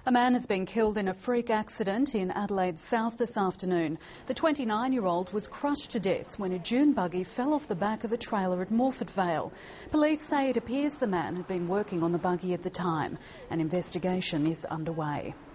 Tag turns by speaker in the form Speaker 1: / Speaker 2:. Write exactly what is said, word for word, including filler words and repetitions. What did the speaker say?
Speaker 1: A man has been killed in a freak accident in Adelaide South this afternoon. The twenty-nine-year-old was crushed to death when a dune buggy fell off the back of a trailer at Morford Vale. Police say it appears the man had been working on the buggy at the time. An investigation is underway.